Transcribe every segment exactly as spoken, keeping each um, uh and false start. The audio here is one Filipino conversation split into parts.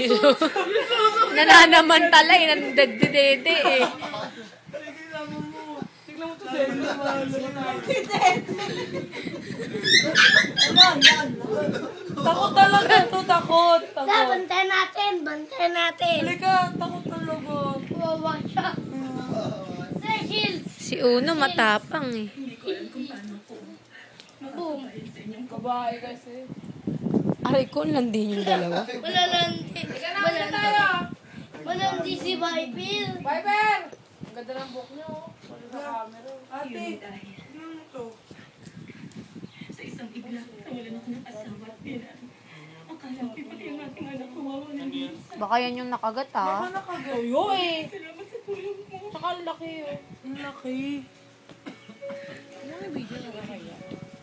Nananamantala eh, nandagdidede eh. Tignan mo to, Dede. Takot talaga to, takot. Takot. Bantay natin, bantay natin. Halika, takot talaga. Wawa siya. Si Uno matapang eh. Boom. Babae kasi. Aray ko, landi yung dalawa. Wala landi. Wala landi. Wala landi si Viper. Viper! Ang ganda ng book niyo. Wala sa camera. Ate, tignan mo to. Sa isang iglap, nawalan ako ng asawa at pera. Akala ko pati ang ating anak kawawa na niya. Baka yan yung nakagat ha. Baka nakagayo eh. Salamat sa tulong mo. Saka ang laki oh. Ang laki. Ano video na ba kaya?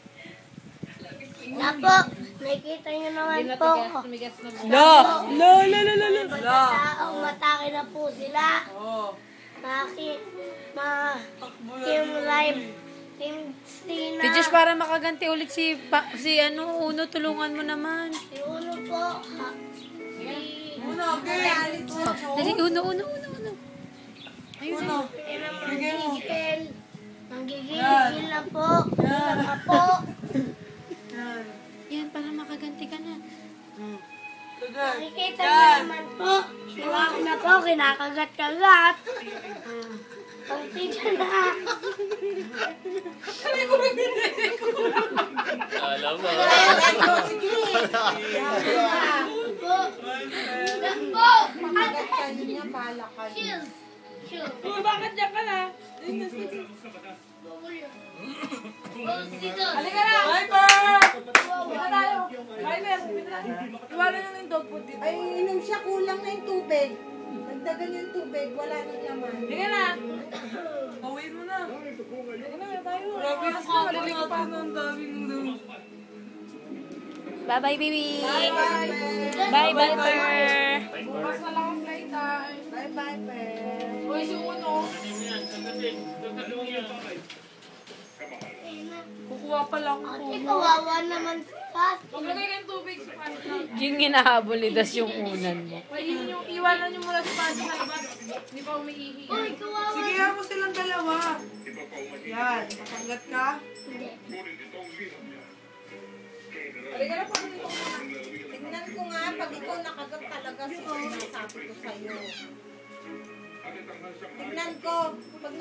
Na po, nakikita niyo naman po. La! La! La! La! La! La! Ang matake na po sila. Oo. Maki, ma, team live, team Sina. Teachers, para makaganti ulit si, pa, si ano, Uno, tulungan mo naman. Si Uno po. Ha, si, Uno, okay. Dali, Uno, Uno, Uno, Uno. Ayun na. Yan ang Bigay mo. manggigil. Nanggigil na po. Yan. Na po. Yan. Yan, para makaganti ka na. Hmm. Tagal. Nakikita niyo naman po. Iwakan na po, kinakagat-kagat. Kunti dyan na. Alam mo. Sige. Po. Yan po. Makagat niya, bahala ka. Chill. Chill. Uy, bakit dyan ka na? Oh, dito. Halika na! Viper! Pita tayo! Viper! Pita tayo! Iwanan nyo na yung dog food dito. Ay, inom siya, kulang na yung tubig. Nagdagan yung tubig, wala nang laman. Halika na! Pawiin mo na. Halika na, meron tayo. Grabe na sa malilig pa na ang dami ng dog. Bye-bye, baby. Bye-bye! Bye, Viper. Bukas na lang ang flight time. Bye-bye, Pe. Uy, si Uno. Kukuha pa lang ako. Ate, kawawa naman sila. Maglagay ka yung tubig sa pan lang. Yung hinahabol ni Das yung unan mo. Paihin yung, iwanan nyo muna si Pancho sa labas. Hindi pa umiihi. Uy, kawawa. Sige, mo silang dalawa. Yan, matanggat ka. Hindi. Halika na, pag dito muna. Tignan ko nga, pag ikaw nakagat talaga, sinasabi ko sa'yo. Tignan ko, pag